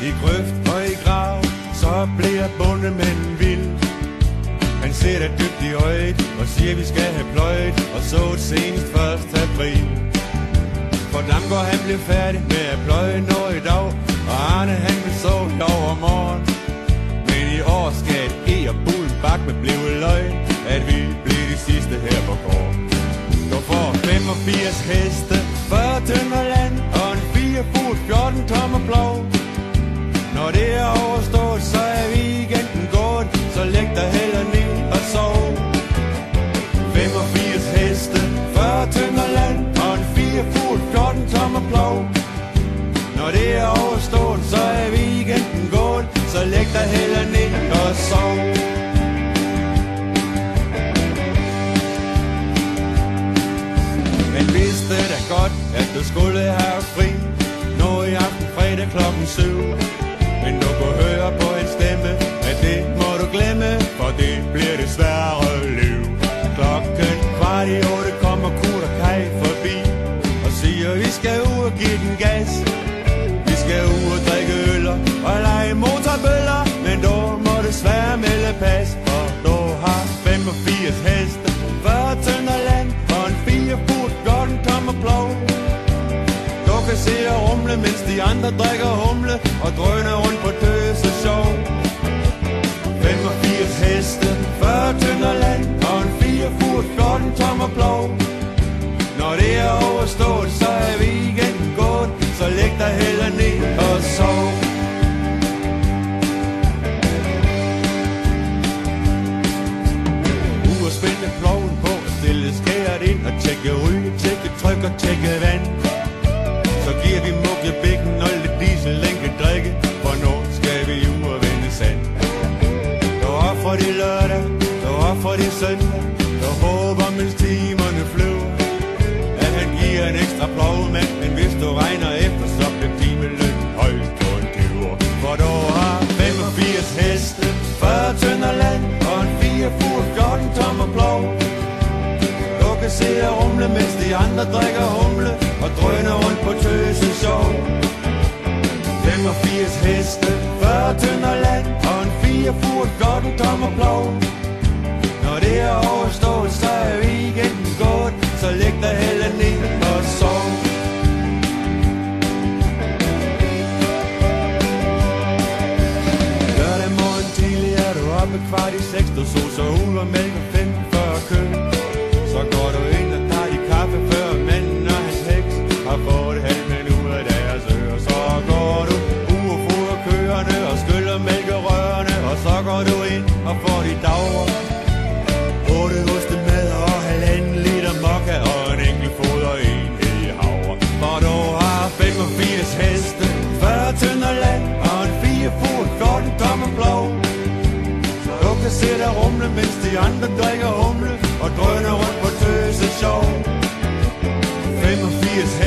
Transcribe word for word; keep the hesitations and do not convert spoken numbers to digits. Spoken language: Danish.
I grøft og i grav, så bliver bondemanden vild. Han ser dig dybt i øjet og siger, vi skal have pløjet, og så senest første april. For Damgaard han blev færdig med at pløje noget i dag, og Arne han vil så i overmorgen. Men i år skal et E og Bullen bak med blive løgn, at vi bliver de sidste her på gården. Du får femogfirs heste, fyrre tønder land og en fire fod fjorten tommer plov. Når det er overstået, så er weekenden gået, så læg dig heller ned og sov. femogfirs heste, fyrre tønder land og en fire fod fjorten tommer plov. Når det er overstået, så er weekenden gået, så læg dig heller ned og sov. Men vidste da godt, at du skulle have fri, nå i aften fredag klokken syv. Men du kunne høre på en stemme, at det må du glemme, for det bliver desværre liv. Klokken kvart i otte kommer Kurt og Kaj forbi og siger, vi skal ud og give den gas. Vi skal ud og drikke øller og lege motorbøller, men du må desværre melde pas, for du har femogfirs heste, fyrre tønder land og en fire fod fjorten tommer plov. Du kan se og rumle, mens de andre drikker humle og drøner rundt på tøse sjov. femogfirs heste, fyrre tønder land og en fire fod fjorten tommer plov. Når det er overstået, så er weekenden gået, så læg dig heller ned og sov. Uge spænde ploven på og stille skæret ind og tjekke ryge, tjekke tryk og tjekke vand. Så giver vi mukke bækken og lidt diesel, den kan drikke, for nu skal vi ud og vende sand. Du offrer de lørdag, du offrer de søndag, du håber mens timerne flyver, at han giver en ekstra plovmand, men hvis du regner efter, så bliver timelønnen højst på en tyver. For du har femogfirs heste, fyrre tønder land og en fire fod fjorten tommer plov. Du kan se og rumle, mens de andre drikker humle og drøner rundt på tøse sjov. femogfirs heste, fyrre tønder land og en fire fod fjorten tommer plov. Når det er overstået, så er weekenden gået, så læg dig heller ned og sov. Lørdag morgen tidlig er du oppe kvart i seks, du soser ud og mælker fem før kø. Så går du ind og tager de kaffe, før manden og hans heks har fået halmen ud af deres ører. Så går du ud og fodrer køerne og skyller mælkerørene, og så går du ind og får de dagre. Otte ostemad og halvanden liter mokka og en enkelt foder enhed i havre. For du har femogfirs heste, fyrre tønder land og en fire fod fjorten tommer plov. Du kan se dig rumle, mens de andre drikker humle og drøner rundt på tøse sjov. femogfirs